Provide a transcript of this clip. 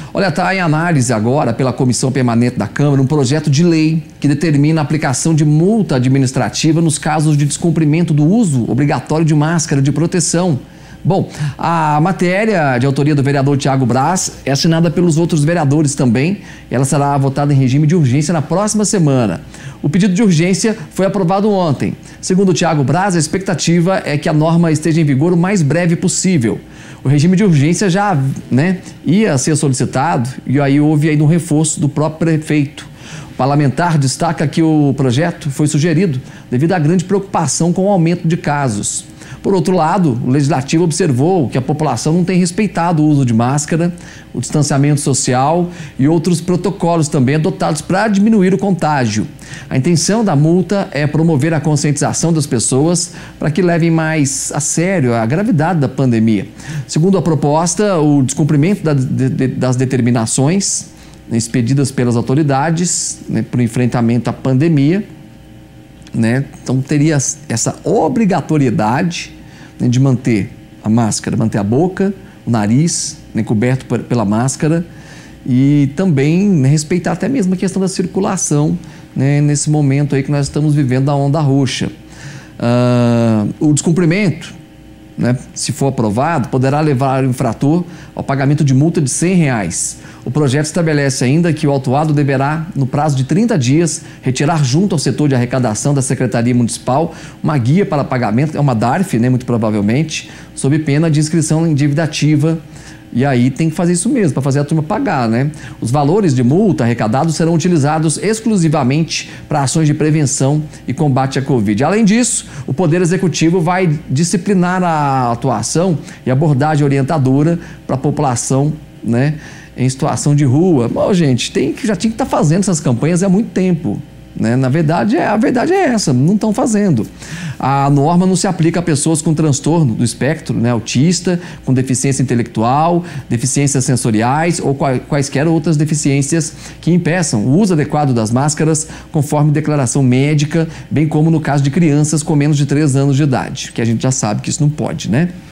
Olha, está em análise agora pela Comissão Permanente da Câmara um projeto de lei que determina a aplicação de multa administrativa nos casos de descumprimento do uso obrigatório de máscara de proteção. Bom, a matéria de autoria do vereador Thiago Braz é assinada pelos outros vereadores também. Ela será votada em regime de urgência na próxima semana. O pedido de urgência foi aprovado ontem. Segundo o Thiago Braz, a expectativa é que a norma esteja em vigor o mais breve possível. O regime de urgência já ia ser solicitado e aí houve um reforço do próprio prefeito. O parlamentar destaca que o projeto foi sugerido devido à grande preocupação com o aumento de casos. Por outro lado, o Legislativo observou que a população não tem respeitado o uso de máscara, o distanciamento social e outros protocolos também adotados para diminuir o contágio. A intenção da multa é promover a conscientização das pessoas para que levem mais a sério a gravidade da pandemia. Segundo a proposta, o descumprimento das determinações expedidas pelas autoridades para o enfrentamento à pandemia, então teria essa obrigatoriedade de manter a máscara, manter a boca, o nariz coberto pela máscara e também respeitar até mesmo a questão da circulação nesse momento aí que nós estamos vivendo a onda roxa. O descumprimento, se for aprovado, poderá levar o infrator ao pagamento de multa de R$100. O projeto estabelece ainda que o autuado deverá, no prazo de 30 dias, retirar junto ao setor de arrecadação da Secretaria Municipal uma guia para pagamento, é uma DARF, muito provavelmente, sob pena de inscrição em dívida ativa. E aí tem que fazer isso mesmo, para fazer a turma pagar, Os valores de multa arrecadados serão utilizados exclusivamente para ações de prevenção e combate à Covid. Além disso, o Poder Executivo vai disciplinar a atuação e abordagem orientadora para a população, em situação de rua. Bom, gente, já tinha que estar fazendo essas campanhas há muito tempo. Na verdade, a verdade é essa, não estão fazendo. A norma não se aplica a pessoas com transtorno do espectro, autista, com deficiência intelectual, deficiências sensoriais ou quaisquer outras deficiências que impeçam o uso adequado das máscaras conforme declaração médica, bem como no caso de crianças com menos de 3 anos de idade, que a gente já sabe que isso não pode,